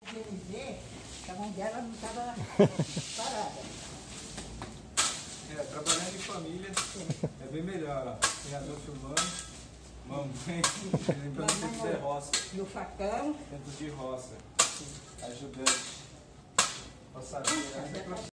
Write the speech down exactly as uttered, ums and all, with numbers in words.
Ele vê que a mão dela não estava parada. É, trabalhando em família é bem melhor, ó. Treinador filmando, mamãe, lembrando que tempos de roça. No facão. Tempos de roça. Ajudante. Passadeira.